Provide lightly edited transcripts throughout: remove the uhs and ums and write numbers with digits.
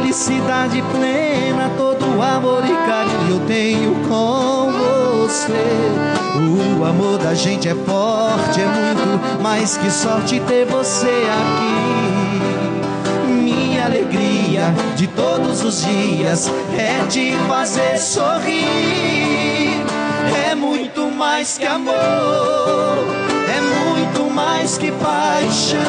felicidade plena, todo o amor e carinho eu tenho com você. O amor da gente é forte, é muito mais que sorte ter você aqui. Minha alegria de todos os dias é te fazer sorrir. É muito mais que amor, é muito mais que paixão.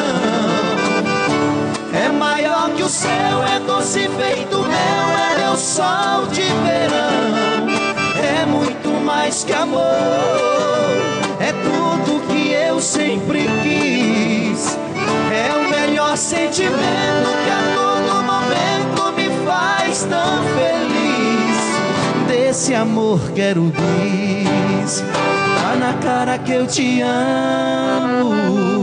É maior que o céu, é doce feito mel, é meu sol de verão. É muito mais que amor, é tudo que eu sempre quis. É o melhor sentimento que a todo momento me faz tão feliz. Desse amor quero bis, tá na cara que eu te amo.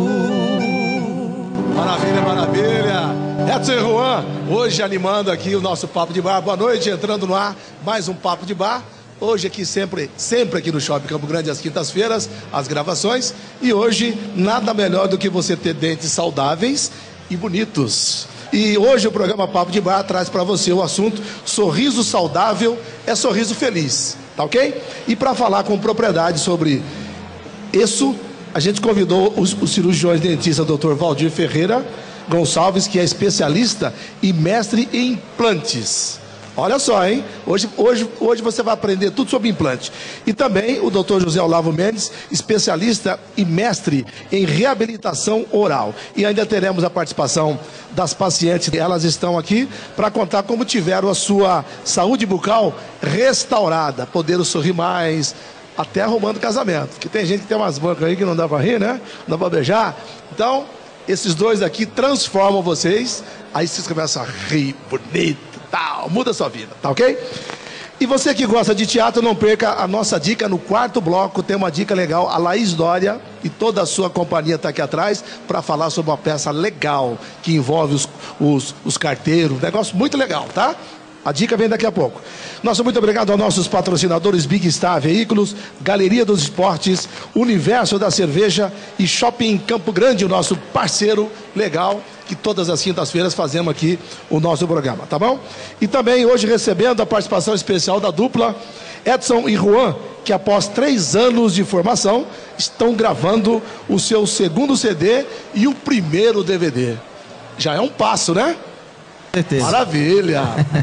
Maravilha, maravilha. Edson e Juan, hoje animando aqui o nosso Papo de Bar. Boa noite, entrando no ar, mais um Papo de Bar. Hoje aqui sempre aqui no Shopping Campo Grande, às quintas-feiras, as gravações. E hoje, nada melhor do que você ter dentes saudáveis e bonitos. E hoje o programa Papo de Bar traz para você o assunto sorriso saudável é sorriso feliz, tá ok? E para falar com propriedade sobre isso, a gente convidou os cirurgiões dentistas Dr. Valdir Ferreira Gonçalves, que é especialista e mestre em implantes. Olha só, hein? Hoje você vai aprender tudo sobre implante. E também o Dr. José Olavo Mendes, especialista e mestre em reabilitação oral. E ainda teremos a participação das pacientes. Elas estão aqui para contar como tiveram a sua saúde bucal restaurada, poderam sorrir mais, até arrumando casamento. Porque tem gente que tem umas bancas aí que não dá pra rir, né? Não dá pra beijar. Então, esses dois aqui transformam vocês. Aí vocês começam a rir, bonito, tal. Muda a sua vida, tá ok? E você que gosta de teatro, não perca a nossa dica no quarto bloco. Tem uma dica legal. A Laís Dória e toda a sua companhia está aqui atrás para falar sobre uma peça legal que envolve os carteiros. Um negócio muito legal, tá? A dica vem daqui a pouco. Nosso muito obrigado aos nossos patrocinadores Big Star Veículos, Galeria dos Esportes, Universo da Cerveja e Shopping Campo Grande, o nosso parceiro legal, que todas as quintas-feiras fazemos aqui o nosso programa, tá bom? E também hoje recebendo a participação especial da dupla Edson e Juan, que após 3 anos de formação, estão gravando o seu segundo CD e o primeiro DVD. Já é um passo, né? Certeza. Maravilha!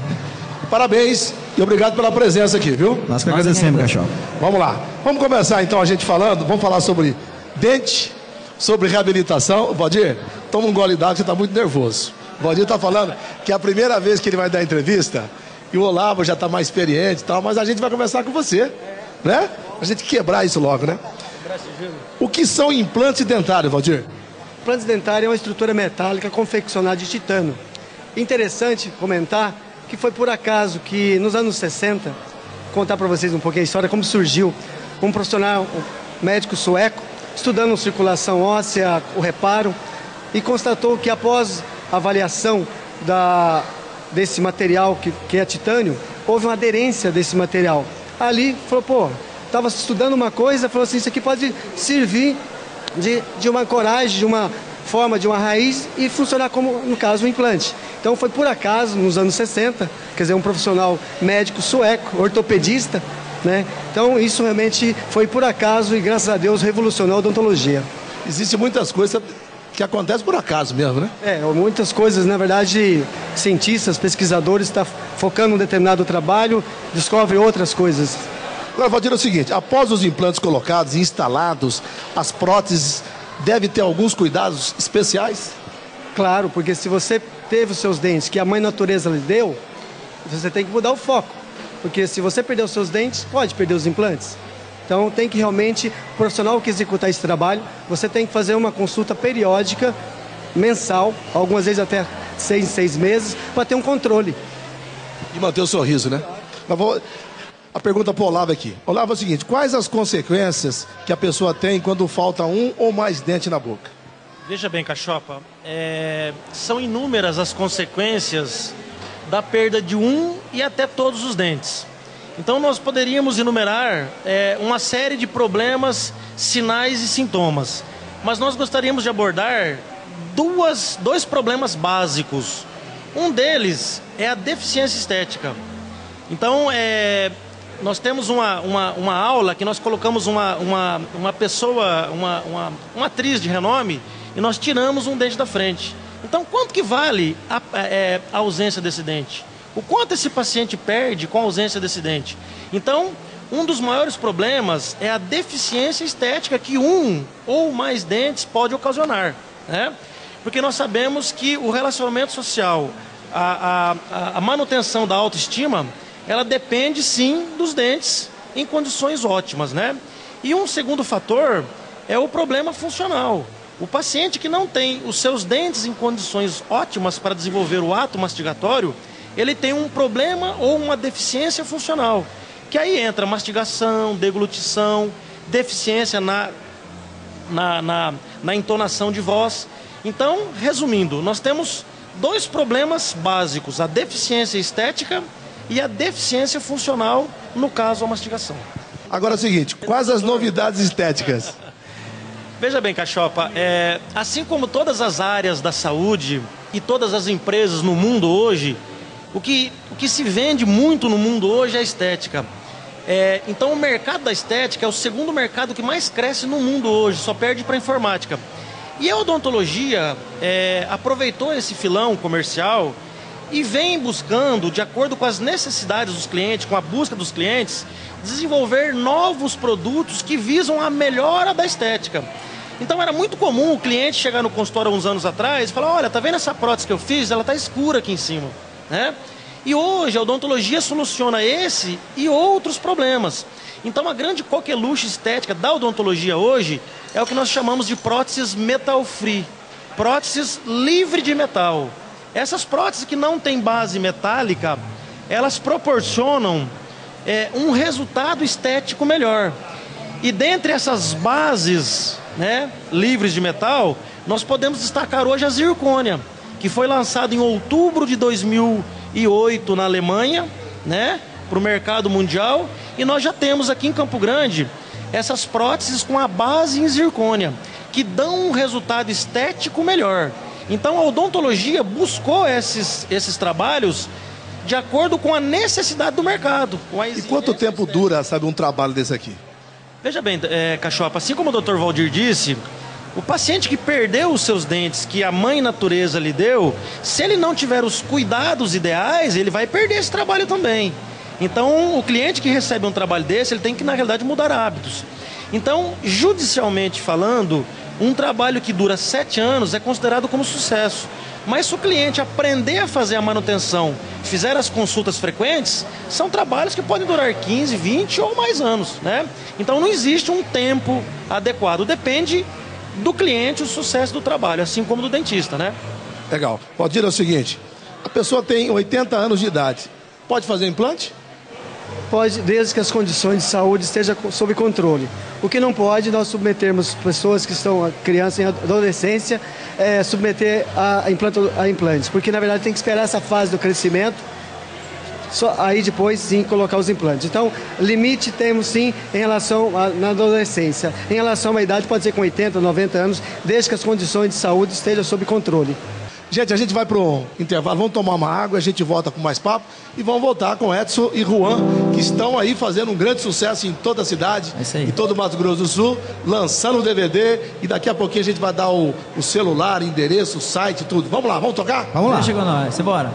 Parabéns e obrigado pela presença aqui, viu? Nós que agradecemos, Cachorro. Vamos lá. Vamos começar então a gente falando. Vamos falar sobre dente, sobre reabilitação. Valdir, toma um gole d'água, você está muito nervoso. O Valdir está falando que é a primeira vez que ele vai dar entrevista e o Olavo já está mais experiente e tal, mas a gente vai começar com você, né? A gente quebrar isso logo, né? O que são implantes dentários, Valdir? Implantes dentários é uma estrutura metálica confeccionada de titânio. Interessante comentar que foi por acaso que nos anos 60, contar para vocês um pouquinho a história, como surgiu um profissional, um médico sueco, estudando circulação óssea, o reparo, e constatou que após a avaliação desse material que é titânio, houve uma aderência desse material. Ali, falou, pô, estava estudando uma coisa, falou assim, isso aqui pode servir de uma coragem, de uma forma, de uma raiz e funcionar como, no caso, um implante. Então foi por acaso, nos anos 60, quer dizer, um profissional médico sueco, ortopedista, né? Então isso realmente foi por acaso e graças a Deus revolucionou a odontologia. Existem muitas coisas que acontecem por acaso mesmo, né? Muitas coisas, na verdade, cientistas, pesquisadores estão focando em um determinado trabalho, descobrem outras coisas. Agora, Valdir, é o seguinte, após os implantes colocados e instalados, as próteses devem ter alguns cuidados especiais? Claro, porque se você teve os seus dentes que a mãe natureza lhe deu, você tem que mudar o foco. Porque se você perder os seus dentes, pode perder os implantes. Então tem que realmente, o profissional que executar esse trabalho, você tem que fazer uma consulta periódica, mensal, algumas vezes até 6 em 6 meses, para ter um controle. E manter o sorriso, né? A pergunta para o Olavo aqui. Olavo, é o seguinte, quais as consequências que a pessoa tem quando falta um ou mais dente na boca? Veja bem, Cachopa, são inúmeras as consequências da perda de um e até todos os dentes. Então nós poderíamos enumerar uma série de problemas, sinais e sintomas. Mas nós gostaríamos de abordar dois problemas básicos. Um deles é a deficiência estética. Então, nós temos uma aula que nós colocamos uma pessoa, uma atriz de renome, e nós tiramos um dente da frente. Então, quanto que vale a ausência desse dente? O quanto esse paciente perde com a ausência desse dente? Então, um dos maiores problemas é a deficiência estética que um ou mais dentes pode ocasionar, né? Porque nós sabemos que o relacionamento social, a manutenção da autoestima, ela depende sim dos dentes em condições ótimas, né? E um segundo fator é o problema funcional. O paciente que não tem os seus dentes em condições ótimas para desenvolver o ato mastigatório, ele tem um problema ou uma deficiência funcional, que aí entra mastigação, deglutição, deficiência na entonação de voz. Então, resumindo, nós temos dois problemas básicos, a deficiência estética e a deficiência funcional, no caso, a mastigação. Agora é o seguinte, quais as novidades estéticas? Veja bem, Cachopa, assim como todas as áreas da saúde e todas as empresas no mundo hoje, o que se vende muito no mundo hoje é a estética. Então, o mercado da estética é o segundo mercado que mais cresce no mundo hoje, só perde para a informática. E a odontologia aproveitou esse filão comercial e vem buscando, de acordo com as necessidades dos clientes, com a busca dos clientes, desenvolver novos produtos que visam a melhora da estética. Então era muito comum o cliente chegar no consultório há uns anos atrás e falar: olha, tá vendo essa prótese que eu fiz? Ela tá escura aqui em cima, né? E hoje a odontologia soluciona esse e outros problemas. Então a grande coqueluche estética da odontologia hoje é o que nós chamamos de próteses metal free, próteses livre de metal. Essas próteses que não têm base metálica, elas proporcionam um resultado estético melhor. E dentre essas bases, né, livres de metal, nós podemos destacar hoje a zircônia, que foi lançada em outubro de 2008 na Alemanha, né, para o mercado mundial, e nós já temos aqui em Campo Grande essas próteses com a base em zircônia, que dão um resultado estético melhor. Então a odontologia buscou esses trabalhos de acordo com a necessidade do mercado. E quanto tempo dura, sabe, um trabalho desse aqui? Veja bem, Cachopa, assim como o Dr. Valdir disse, o paciente que perdeu os seus dentes, que a mãe natureza lhe deu, se ele não tiver os cuidados ideais, ele vai perder esse trabalho também. Então, o cliente que recebe um trabalho desse, ele tem que, na realidade, mudar hábitos. Então, judicialmente falando, um trabalho que dura 7 anos é considerado como sucesso. Mas se o cliente aprender a fazer a manutenção, fizer as consultas frequentes, são trabalhos que podem durar 15, 20 ou mais anos, né? Então, não existe um tempo adequado. Depende do cliente o sucesso do trabalho, assim como do dentista, né? Legal. Valdir, é o seguinte, a pessoa tem 80 anos de idade, pode fazer implante? Pode, desde que as condições de saúde estejam sob controle. O que não pode, nós submetermos pessoas que estão crianças em adolescência, submeter a implantes, porque na verdade tem que esperar essa fase do crescimento, aí depois sim colocar os implantes. Então, limite temos sim em relação na adolescência. Em relação à idade, pode ser com 80, 90 anos, desde que as condições de saúde estejam sob controle. Gente, a gente vai para um intervalo, vamos tomar uma água, a gente volta com mais papo e vamos voltar com Edson e Juan, que estão aí fazendo um grande sucesso em toda a cidade, em todo o Mato Grosso do Sul, lançando o DVD, e daqui a pouquinho a gente vai dar o celular, endereço, o site, tudo. Vamos lá, vamos tocar? Vamos lá. Chegou nós, bora.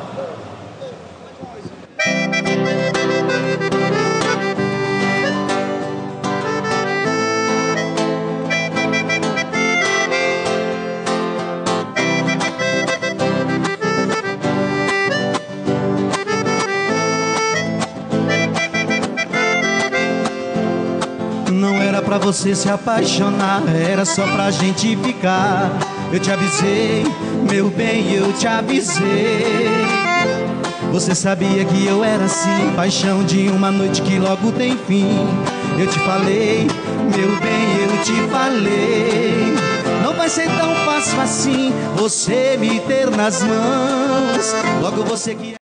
Pra você se apaixonar, era só pra gente ficar. Eu te avisei, meu bem, eu te avisei. Você sabia que eu era assim, paixão de uma noite que logo tem fim. Eu te falei, meu bem, eu te falei. Não vai ser tão fácil assim você me ter nas mãos. Logo você que